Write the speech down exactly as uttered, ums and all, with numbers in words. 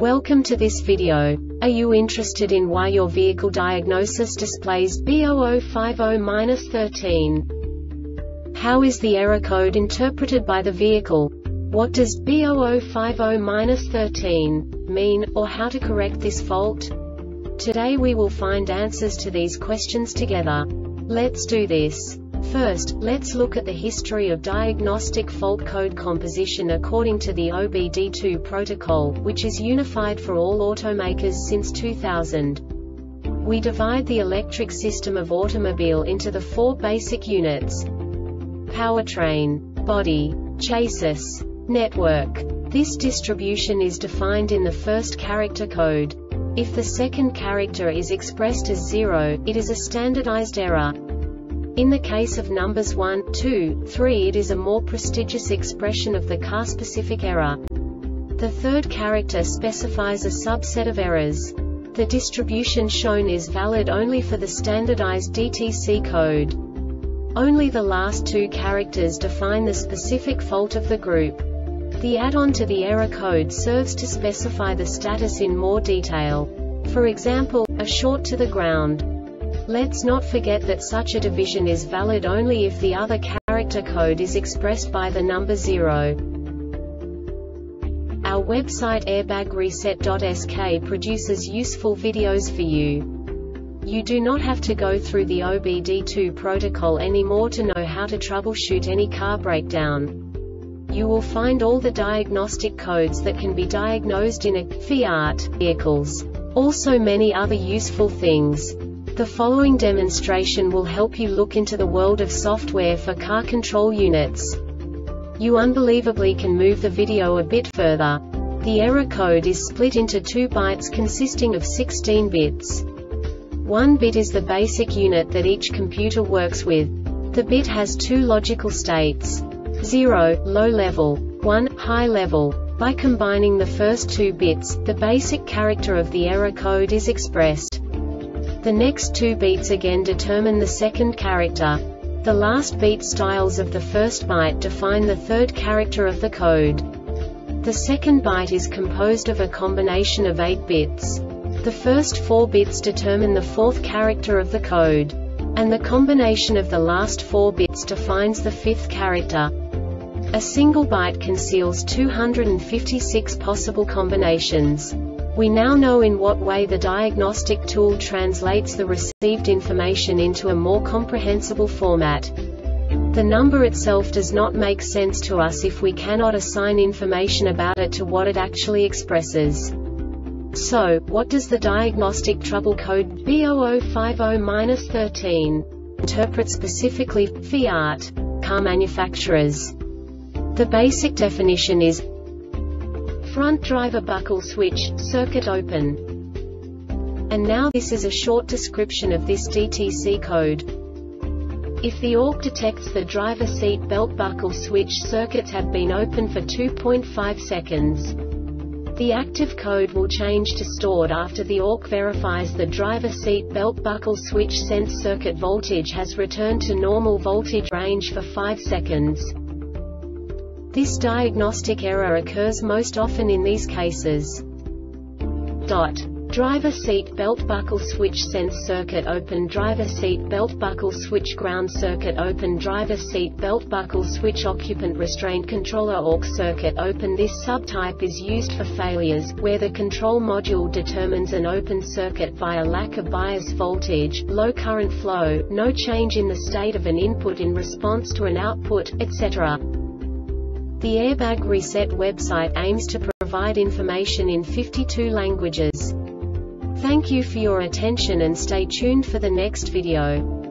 Welcome to this video. Are you interested in why your vehicle diagnosis displays B zero zero five zero dash thirteen? How is the error code interpreted by the vehicle? What does B zero zero five zero dash thirteen mean, or how to correct this fault? Today we will find answers to these questions together. Let's do this. First, let's look at the history of diagnostic fault code composition according to the O B D two protocol, which is unified for all automakers since two thousand. We divide the electric system of automobile into the four basic units: powertrain, body, chassis, network. This distribution is defined in the first character code. If the second character is expressed as zero, it is a standardized error. In the case of numbers one, two, three, it is a more prestigious expression of the car-specific error. The third character specifies a subset of errors. The distribution shown is valid only for the standardized D T C code. Only the last two characters define the specific fault of the group. The add-on to the error code serves to specify the status in more detail. For example, a short to the ground. Let's not forget that such a division is valid only if the other character code is expressed by the number zero. Our website airbag reset dot S K produces useful videos for you. You do not have to go through the O B D two protocol anymore to know how to troubleshoot any car breakdown. You will find all the diagnostic codes that can be diagnosed in a Fiat vehicles. Also many other useful things. The following demonstration will help you look into the world of software for car control units. You unbelievably can move the video a bit further. The error code is split into two bytes consisting of sixteen bits. One bit is the basic unit that each computer works with. The bit has two logical states: zero, low level, one, high level. By combining the first two bits, the basic character of the error code is expressed. The next two beats again determine the second character. The last beat styles of the first byte define the third character of the code. The second byte is composed of a combination of eight bits. The first four bits determine the fourth character of the code. And the combination of the last four bits defines the fifth character. A single byte conceals two hundred fifty-six possible combinations. We now know in what way the diagnostic tool translates the received information into a more comprehensible format. The number itself does not make sense to us if we cannot assign information about it to what it actually expresses. So, what does the diagnostic trouble code B zero zero five zero dash thirteen interpret specifically for Fiat car manufacturers? The basic definition is: front driver buckle switch, circuit open. And now this is a short description of this D T C code. If the A U C detects the driver seat belt buckle switch circuits have been open for two point five seconds, the active code will change to stored after the A U C verifies the driver seat belt buckle switch sense circuit voltage has returned to normal voltage range for five seconds. This diagnostic error occurs most often in these cases. Dot. Driver seat belt buckle switch sense circuit open, driver seat belt buckle switch ground circuit open, driver seat belt buckle switch occupant restraint controller A U C circuit open. This subtype is used for failures where the control module determines an open circuit via lack of bias voltage, low current flow, no change in the state of an input in response to an output, et cetera. The Airbag Reset website aims to provide information in fifty-two languages. Thank you for your attention and stay tuned for the next video.